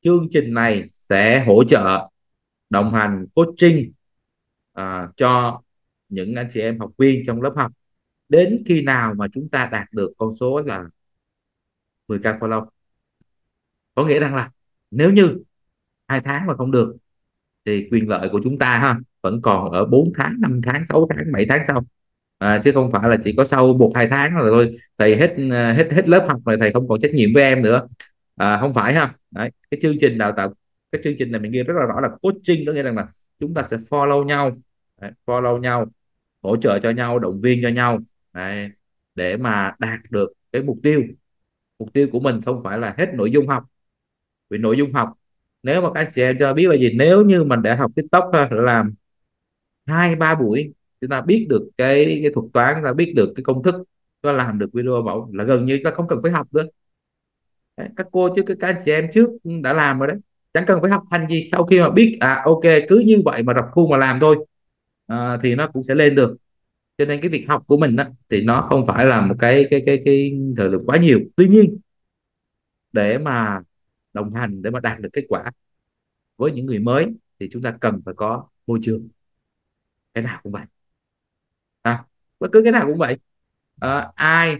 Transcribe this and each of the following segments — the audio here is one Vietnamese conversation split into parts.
chương trình này sẽ hỗ trợ đồng hành coaching cho những anh chị em học viên trong lớp học đến khi nào mà chúng ta đạt được con số là 10k follow. Có nghĩa rằng là nếu như 2 tháng mà không được thì quyền lợi của chúng ta ha vẫn còn ở 4 tháng, 5 tháng, 6 tháng, 7 tháng sau. Chứ không phải là chỉ có sau 1 2 tháng rồi thôi thầy hết hết lớp học rồi thầy không còn trách nhiệm với em nữa. Không phải ha. Đấy, cái chương trình đào tạo, cái chương trình này mình ghi rất là rõ là coaching, có nghĩa rằng là chúng ta sẽ follow nhau. Đấy, follow nhau, hỗ trợ cho nhau, động viên cho nhau. Đấy, để mà đạt được cái mục tiêu của mình không phải là hết nội dung học. Vì nội dung học, nếu mà các anh chị em cho biết là gì, nếu như mình đã học TikTok làm 2 3 buổi, chúng ta biết được cái thuật toán, chúng ta biết được cái công thức, chúng ta làm được video mẫu là gần như ta không cần phải học nữa. Đấy, các cô chứ các anh chị em trước đã làm rồi đấy, chẳng cần phải học hành gì. Sau khi mà biết ok, cứ như vậy mà rập khuôn mà làm thôi, thì nó cũng sẽ lên được. Cho nên cái việc học của mình thì nó không phải là một cái thời lượng quá nhiều. Tuy nhiên, để mà đồng hành, để mà đạt được kết quả với những người mới thì chúng ta cần phải có môi trường. Cái nào cũng vậy, bất cứ cái nào cũng vậy. Ai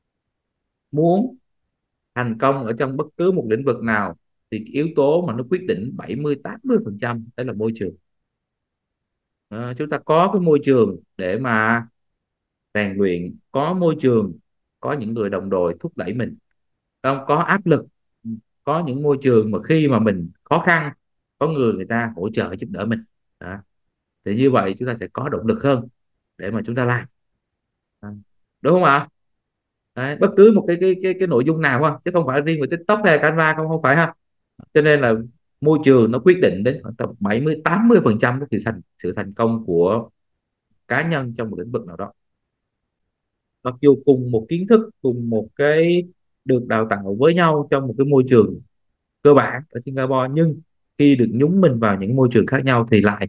muốn thành công ở trong bất cứ một lĩnh vực nào thì cái yếu tố mà nó quyết định 70 80% đó là môi trường. Chúng ta có cái môi trường để mà rèn luyện, có môi trường, có những người đồng đội thúc đẩy mình, không có áp lực, có những môi trường mà khi mà mình khó khăn có người người ta hỗ trợ giúp đỡ mình. Đó. Thì như vậy chúng ta sẽ có động lực hơn để mà chúng ta làm. Đó. Đúng không ạ? Đấy, bất cứ một cái nội dung nào ha, chứ không phải riêng về TikTok hay Canva, không không phải ha. Cho nên là môi trường nó quyết định đến khoảng tầm 70 80% cái sự thành công của cá nhân trong một lĩnh vực nào đó. Mặc dù cùng một kiến thức, cùng một cái được đào tạo với nhau trong một cái môi trường cơ bản ở Singapore, nhưng khi được nhúng mình vào những môi trường khác nhau thì lại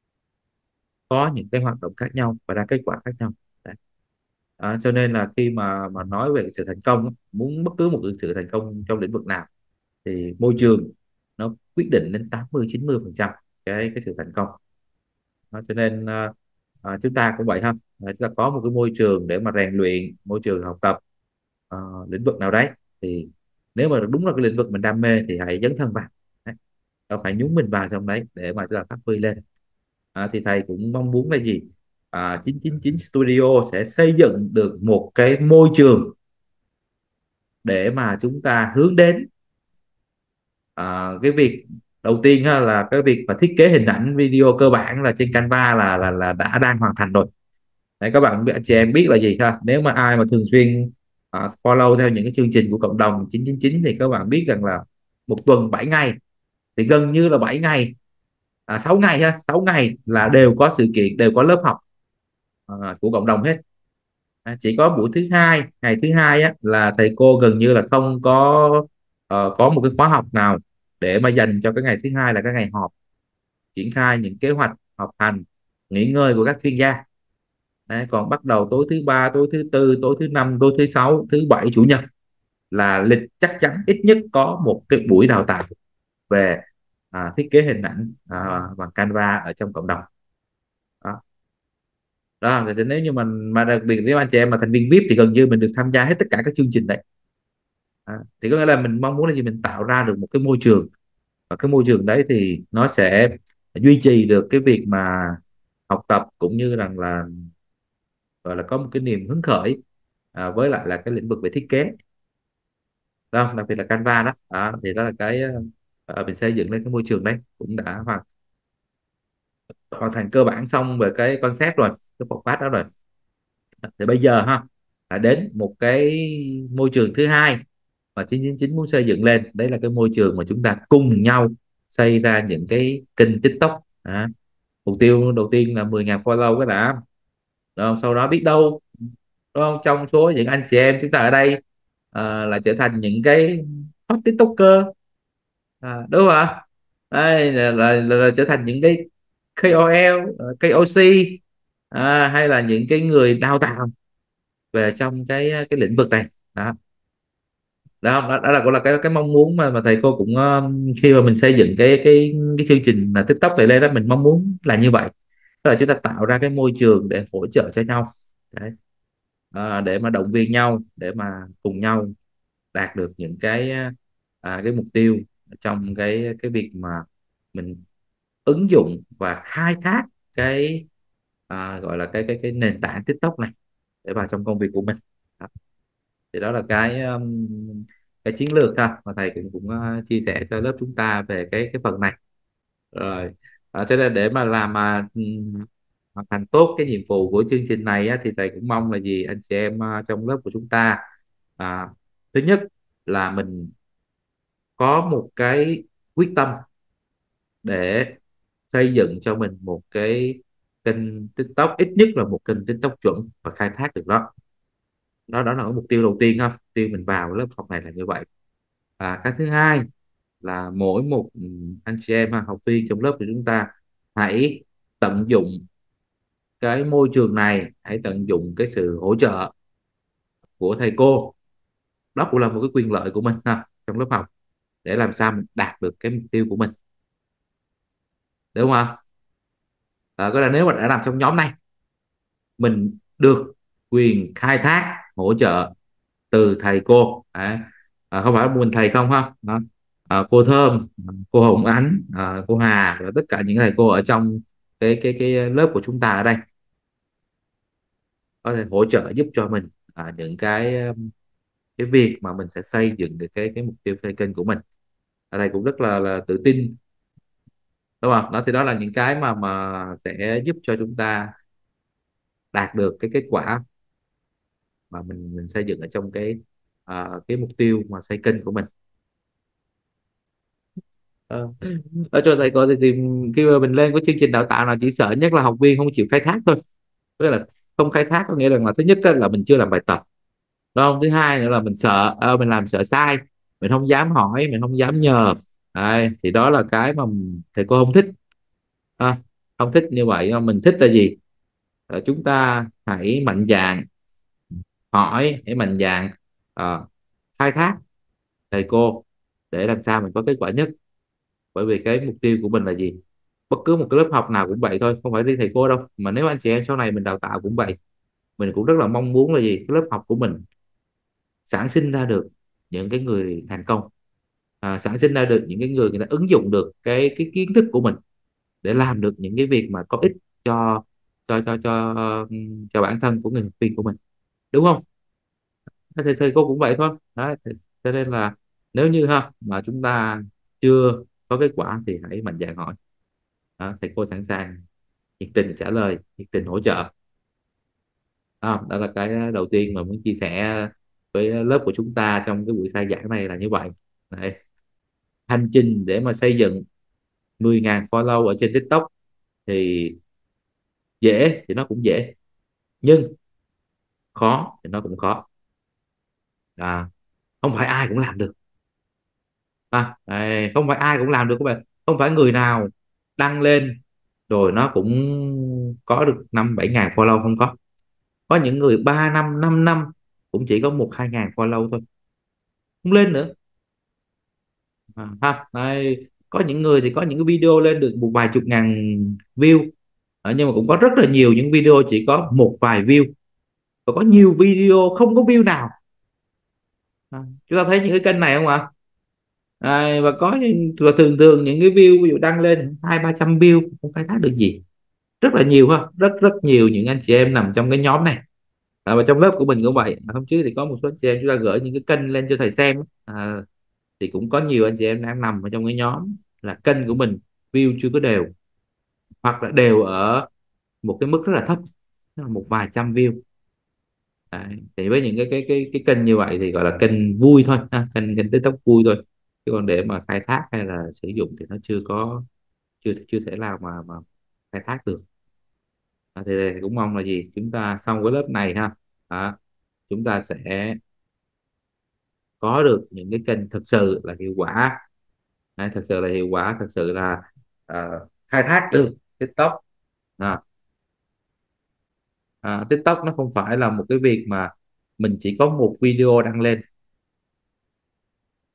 có những cái hoạt động khác nhau và ra kết quả khác nhau. Đấy. Cho nên là khi mà nói về sự thành công, muốn bất cứ một sự thành công trong lĩnh vực nào thì môi trường nó quyết định đến 80 90% cái sự thành công. Cho nên chúng ta cũng vậy ha. Chúng ta có một cái môi trường để mà rèn luyện, môi trường học tập ờ, lĩnh vực nào đấy, thì nếu mà đúng là cái lĩnh vực mình đam mê thì hãy dấn thân vào. Đấy. Phải nhúng mình vào trong đấy để mà chúng ta phát huy lên. Thì thầy cũng mong muốn là gì, 999 Studio sẽ xây dựng được một cái môi trường để mà chúng ta hướng đến cái việc đầu tiên ha, là cái việc mà thiết kế hình ảnh video cơ bản là trên Canva là đã đang hoàn thành rồi. Đấy, các bạn chị em biết là gì ha, nếu mà ai mà thường xuyên follow theo những cái chương trình của cộng đồng 999 thì các bạn biết rằng là một tuần 7 ngày thì gần như là 7 ngày, 6 ngày ha, 6 ngày là đều có sự kiện, đều có lớp học của cộng đồng hết. Chỉ có buổi thứ hai, ngày thứ hai là thầy cô gần như là không có một cái khóa học nào để mà dành cho cái ngày thứ hai, là cái ngày họp triển khai những kế hoạch học hành, nghỉ ngơi của các chuyên gia. Đấy, còn bắt đầu tối thứ ba, tối thứ tư, tối thứ năm, tối thứ sáu, thứ bảy, chủ nhật là lịch chắc chắn ít nhất có một cái buổi đào tạo về thiết kế hình ảnh bằng Canva ở trong cộng đồng. Đó. Đó, thì nếu như mình mà đặc biệt nếu anh chị em mà thành viên VIP thì gần như mình được tham gia hết tất cả các chương trình đấy. Thì có nghĩa là mình mong muốn là gì, mình tạo ra được một cái môi trường, và cái môi trường đấy thì nó sẽ duy trì được cái việc mà học tập, cũng như rằng là gọi là có một cái niềm hứng khởi với lại là cái lĩnh vực về thiết kế. Đó, đặc biệt là Canva đó. Thì đó là cái mình xây dựng lên cái môi trường đấy cũng đã hoàn thành cơ bản xong về cái concept rồi, cái format đó rồi. Thì bây giờ ha, là đến một cái môi trường thứ hai mà 999 muốn xây dựng lên, đấy là cái môi trường mà chúng ta cùng nhau xây ra những cái kênh TikTok. Mục tiêu đầu tiên là 10.000 follow cái đã. Đúng không? Sau đó biết đâu, đúng không, trong số những anh chị em chúng ta ở đây là trở thành những cái hot TikToker, đúng không ạ? Đây là trở thành những cái KOL, KOC, hay là những cái người đào tạo về trong cái lĩnh vực này. Đó. Đó là cũng là cái mong muốn mà thầy cô cũng khi mà mình xây dựng cái chương trình là TikTok này lên đó, mình mong muốn là như vậy. Tức là chúng ta tạo ra cái môi trường để hỗ trợ cho nhau. Đấy. Để mà động viên nhau, để mà cùng nhau đạt được những cái mục tiêu trong cái việc mà mình ứng dụng và khai thác cái gọi là cái nền tảng TikTok này để vào trong công việc của mình. Đó. Thì đó là cái chiến lược ha mà thầy cũng cũng chia sẻ cho lớp chúng ta về cái phần này. Rồi cho nên để mà làm hoàn thành tốt cái nhiệm vụ của chương trình này á, thì thầy cũng mong là gì anh chị em trong lớp của chúng ta, à, thứ nhất là mình có một cái quyết tâm để xây dựng cho mình một cái kênh TikTok, ít nhất là một kênh TikTok chuẩn và khai thác được đó. Đó là cái mục tiêu đầu tiên ha, mục tiêu mình vào lớp học này là như vậy. Cái thứ hai là mỗi một anh chị em học viên trong lớp của chúng ta hãy tận dụng cái môi trường này, hãy tận dụng cái sự hỗ trợ của thầy cô. Đó cũng là một cái quyền lợi của mình ha, trong lớp học, để làm sao mình đạt được cái mục tiêu của mình, đúng không? Có là nếu mà đã nằm trong nhóm này, mình được quyền khai thác hỗ trợ từ thầy cô. Đấy. Không phải mình thầy không ha. Đó. Cô Thơm, cô Hồng Ánh, cô Hà và tất cả những thầy cô ở trong cái lớp của chúng ta ở đây có thể hỗ trợ giúp cho mình những cái việc mà mình sẽ xây dựng được cái mục tiêu xây kênh của mình. Thầy cũng rất là tự tin, đúng không? Đó thì đó là những cái mà sẽ giúp cho chúng ta đạt được cái kết quả mà mình xây dựng ở trong cái mục tiêu mà xây kênh của mình. Ờ. Ở cho thầy cô thì khi mà mình lên cái chương trình đào tạo nào, chỉ sợ nhất là học viên không chịu khai thác thôi. Tức là không khai thác có nghĩa là thứ nhất á, là mình chưa làm bài tập, đúng không? Thứ hai nữa là mình sợ mình làm sợ sai, mình không dám hỏi, mình không dám nhờ. Đấy, thì đó là cái mà thầy cô không thích. À, không thích như vậy. Mình thích là gì? Chúng ta hãy mạnh dạn hỏi, hãy mạnh dạn khai thác thầy cô để làm sao mình có kết quả nhất. Bởi vì cái mục tiêu của mình là gì? Bất cứ một cái lớp học nào cũng vậy thôi, không phải đi thầy cô đâu, mà nếu anh chị em sau này mình đào tạo cũng vậy. Mình cũng rất là mong muốn là gì, cái lớp học của mình sản sinh ra được những cái người thành công, sản sinh ra được những cái người người ta ứng dụng được cái kiến thức của mình để làm được những cái việc mà có ích cho cho bản thân của người học viên của mình, đúng không? Thầy cô cũng vậy thôi. Đấy, cho nên là nếu như mà chúng ta chưa có kết quả thì hãy mạnh dạn hỏi. Đó, thầy cô sẵn sàng nhiệt tình trả lời, nhiệt tình hỗ trợ. Đó là cái đầu tiên mà muốn chia sẻ với lớp của chúng ta trong cái buổi khai giảng này là như vậy. Đấy. Hành trình để mà xây dựng 10.000 follow ở trên TikTok thì dễ thì nó cũng dễ, nhưng khó thì nó cũng khó. à, Không phải ai cũng làm được. Đấy, không phải ai cũng làm được các bạn, không phải người nào đăng lên rồi nó cũng có được 5-7 ngàn follow, không có. Có những người 3 năm 5 năm cũng chỉ có 1-2 ngàn follow thôi, không lên nữa. Đấy. Có những người thì có những cái video lên được một vài chục ngàn view. Nhưng mà cũng có rất là nhiều những video chỉ có một vài view, và có nhiều video không có view nào. Chúng ta thấy những cái kênh này không ạ? Và có và thường thường những cái view ví dụ đăng lên 200-300 view không khai thác được gì. Rất là nhiều ha, rất rất nhiều những anh chị em nằm trong cái nhóm này. Và trong lớp của mình cũng vậy. Hôm trước thì có một số anh chị em chúng ta gửi những cái kênh lên cho thầy xem. Thì cũng có nhiều anh chị em đang nằm ở trong cái nhóm là kênh của mình view chưa có đều, hoặc là đều ở một cái mức rất là thấp, tức là một vài trăm view. Đấy. Thì với những cái kênh như vậy thì gọi là kênh vui thôi ha, kênh TikTok vui thôi, chứ còn để mà khai thác hay là sử dụng thì nó chưa chưa thể nào mà khai thác được. Thì cũng mong là gì, chúng ta xong cái lớp này ha, chúng ta sẽ có được những cái kênh thực sự là hiệu quả. Đấy, thực sự là hiệu quả, thực sự là khai thác được TikTok. à, TikTok nó không phải là một cái việc mà mình chỉ có một video đăng lên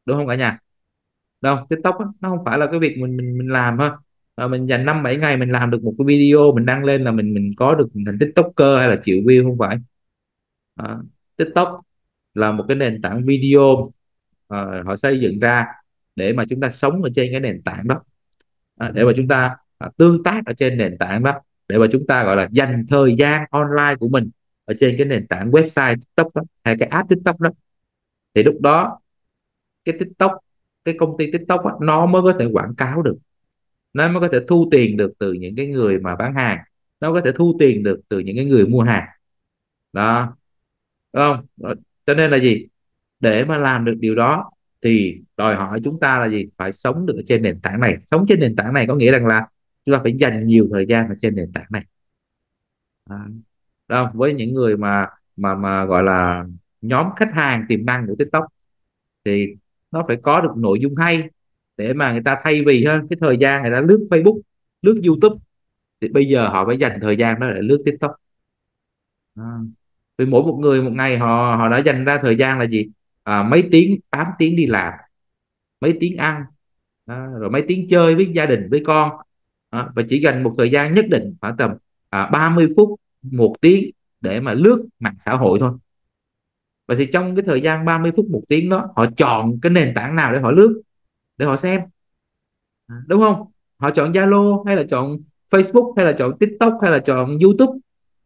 đúng không cả nhà? Đâu, TikTok á, nó không phải là cái việc mình làm ha. Mình dành 5-7 ngày mình làm được một cái video mình đăng lên là mình có được thành TikToker hay là triệu view, không phải. Đó. TikTok là một cái nền tảng video, họ xây dựng ra để mà chúng ta sống ở trên cái nền tảng đó. Để mà chúng ta tương tác ở trên nền tảng đó, để mà chúng ta gọi là dành thời gian online của mình ở trên cái nền tảng website TikTok đó, hay cái app TikTok đó. Thì lúc đó cái TikTok, cái công ty TikTok á, nó mới có thể quảng cáo được, nó mới có thể thu tiền được từ những cái người mà bán hàng, nó có thể thu tiền được từ những cái người mua hàng đó, đúng không? Cho nên là gì, để mà làm được điều đó thì đòi hỏi chúng ta là gì, phải sống được ở trên nền tảng này. Sống trên nền tảng này có nghĩa rằng là chúng ta phải dành nhiều thời gian ở trên nền tảng này. À, đâu với những người mà gọi là nhóm khách hàng tiềm năng của TikTok thì nó phải có được nội dung hay, để mà người ta thay vì hơn cái thời gian người ta lướt Facebook, lướt YouTube, thì bây giờ họ phải dành thời gian đó để lướt TikTok. À, vì mỗi một người một ngày họ họ đã dành ra thời gian là gì, mấy tiếng, 8 tiếng đi làm, mấy tiếng ăn, rồi mấy tiếng chơi với gia đình với con. Và chỉ dành một thời gian nhất định khoảng tầm 30 phút, 1 tiếng để mà lướt mạng xã hội thôi. Vậy thì trong cái thời gian 30 phút 1 tiếng đó, họ chọn cái nền tảng nào để họ lướt, để họ xem, đúng không? Họ chọn Zalo hay là chọn Facebook hay là chọn TikTok hay là chọn YouTube?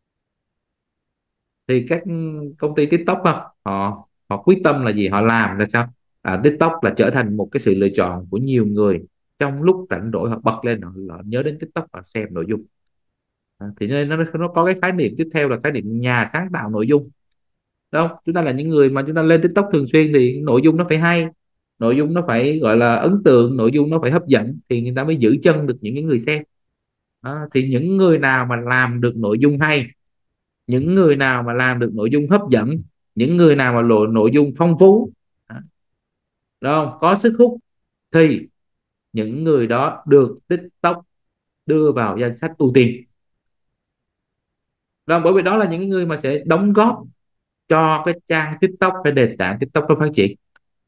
Thì các công ty TikTok á, họ họ quyết tâm là gì, họ làm là sao, TikTok là trở thành một cái sự lựa chọn của nhiều người. Trong lúc rảnh rỗi họ bật lên, họ nhớ đến TikTok và xem nội dung. Thì nên nó có cái khái niệm tiếp theo là khái niệm nhà sáng tạo nội dung. Đâu, chúng ta là những người mà chúng ta lên TikTok thường xuyên thì nội dung nó phải hay, nội dung nó phải gọi là ấn tượng, nội dung nó phải hấp dẫn thì người ta mới giữ chân được những cái người xem. Thì những người nào mà làm được nội dung hay, những người nào mà làm được nội dung hấp dẫn, những người nào mà lộ nội dung phong phú, đó, có sức hút, thì những người đó được TikTok đưa vào danh sách ưu tiên. Đó, bởi vì đó là những người mà sẽ đóng góp cho cái trang TikTok, cái nền tảng TikTok nó phát triển.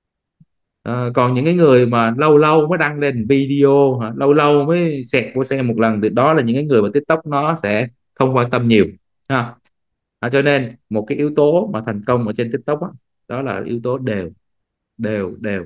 Còn những cái người mà lâu lâu mới đăng lên video, lâu lâu mới xẹt qua xem một lần, thì đó là những cái người mà TikTok nó sẽ không quan tâm nhiều ha. Cho nên một cái yếu tố mà thành công ở trên TikTok đó là yếu tố đều, đều đều.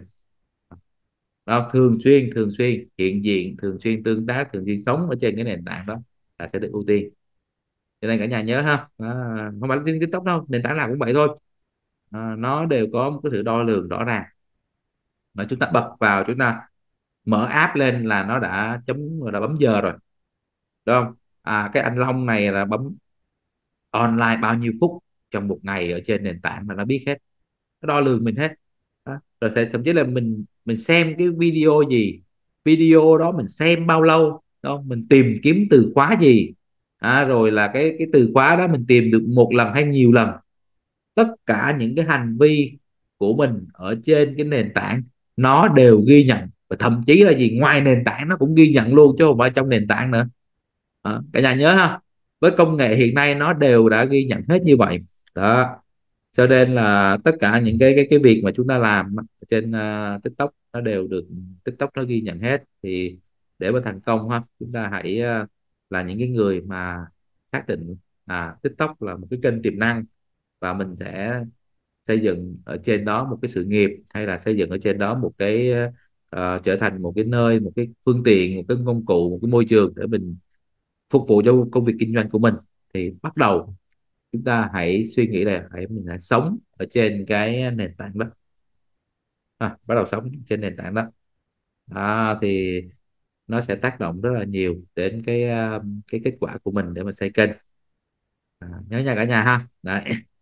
Đó, thường xuyên hiện diện, thường xuyên tương tác, thường xuyên sống ở trên cái nền tảng đó là sẽ được ưu tiên. Cho nên cả nhà nhớ ha, không phải trên TikTok đâu, nền tảng nào cũng vậy thôi. Nó đều có một cái sự đo lường rõ ràng, mà chúng ta bật vào, chúng ta mở app lên là nó đã chấm, là bấm giờ rồi, đúng không? Cái anh Long này là bấm online bao nhiêu phút trong một ngày ở trên nền tảng là nó biết hết, nó đo lường mình hết. Rồi thậm chí là mình xem cái video gì, video đó mình xem bao lâu, đó mình tìm kiếm từ khóa gì, rồi là cái từ khóa đó mình tìm được một lần hay nhiều lần. Tất cả những cái hành vi của mình ở trên cái nền tảng nó đều ghi nhận, và thậm chí là gì, ngoài nền tảng nó cũng ghi nhận luôn chứ không phải trong nền tảng nữa. Cả nhà nhớ ha, với công nghệ hiện nay nó đều đã ghi nhận hết như vậy đó. Cho nên là tất cả những cái việc mà chúng ta làm trên TikTok nó đều được TikTok nó ghi nhận hết. Thì để mà thành công ha, chúng ta hãy là những cái người mà xác định TikTok là một cái kênh tiềm năng, và mình sẽ xây dựng ở trên đó một cái sự nghiệp, hay là xây dựng ở trên đó một cái trở thành một cái nơi, một cái phương tiện, một cái công cụ, một cái môi trường để mình phục vụ cho công việc kinh doanh của mình. Thì bắt đầu chúng ta hãy suy nghĩ là mình hãy sống ở trên cái nền tảng đó. Bắt đầu sống trên nền tảng đó. Thì nó sẽ tác động rất là nhiều đến cái kết quả của mình để mà xây kênh. Nhớ nha cả nhà ha. Đấy.